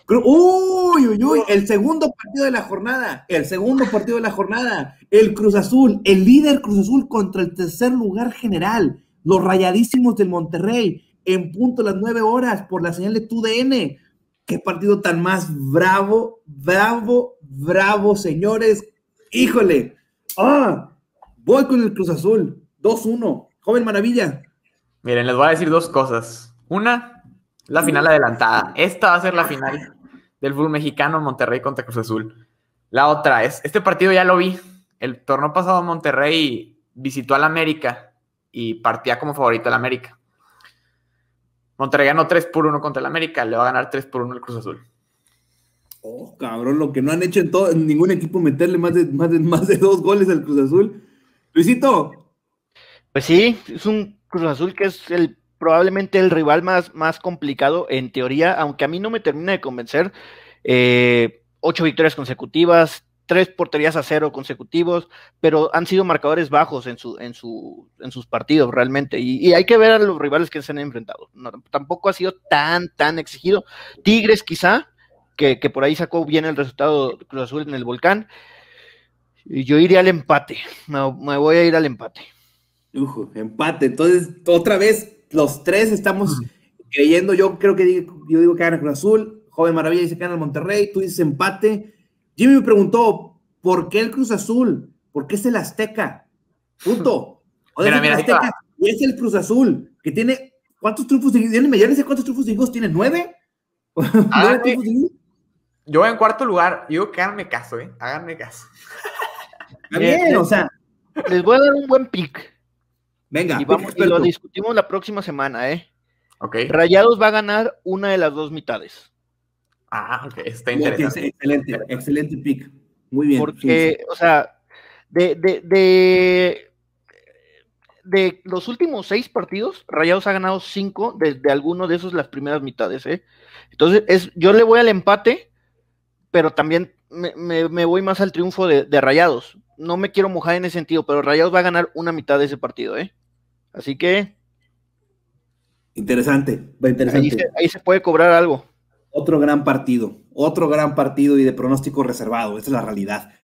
Uy, uy, uy, el segundo partido de la jornada, el segundo partido de la jornada, el Cruz Azul, el líder Cruz Azul contra el tercer lugar general, los Rayadísimos del Monterrey, en punto a las 9 horas por la señal de TUDN. Qué partido tan más bravo, bravo, bravo, señores. Híjole. Ah, voy con el Cruz Azul, 2-1. Joven Maravilla. Miren, les voy a decir dos cosas. Una, la final adelantada. Esta va a ser la final del fútbol mexicano, Monterrey contra Cruz Azul. La otra es, este partido ya lo vi. El torneo pasado Monterrey visitó al América y partía como favorito al América. Monterrey ganó 3-1 contra el América, le va a ganar 3-1 el Cruz Azul. Oh, cabrón, lo que no han hecho en ningún equipo, meterle más de 2 goles al Cruz Azul. Luisito. Pues sí, es un Cruz Azul que es probablemente el rival más complicado en teoría, aunque a mí no me termina de convencer. 8 victorias consecutivas, 3 porterías a 0 consecutivos, pero han sido marcadores bajos en sus partidos realmente, y hay que ver a los rivales que se han enfrentado. No, tampoco ha sido tan exigido. Tigres quizá, que por ahí sacó bien el resultado Cruz Azul en el Volcán, y yo iría al empate, me voy a ir al empate. Empate. Entonces, otra vez, los tres estamos creyendo. Yo digo que gana Cruz Azul. Joven Maravilla dice que gana el Monterrey. Tú dices empate. Jimmy me preguntó, ¿por qué el Cruz Azul? ¿Por qué es el Azteca? Punto. Mira, el Azteca y es el Cruz Azul, que tiene, ¿cuántos triunfos seguidos? Ya no sé cuántos triunfos seguidos tiene, ¿9? ¿9 triunfos seguidos? Yo voy en cuarto lugar. Yo digo que háganme caso, háganme caso. También, o sea. Les voy a dar un buen pick. Venga, y lo discutimos la próxima semana, Okay. Rayados va a ganar una de las dos mitades. Ok, está interesante. Excelente pick. Muy bien. Porque, sí. O sea, de los últimos 6 partidos, Rayados ha ganado 5 de alguno de esos las primeras mitades, Entonces, yo le voy al empate, pero también me voy más al triunfo de Rayados. No me quiero mojar en ese sentido, pero Rayados va a ganar una mitad de ese partido, Así que... Interesante. Ahí se puede cobrar algo. Otro gran partido y de pronóstico reservado. Esa es la realidad.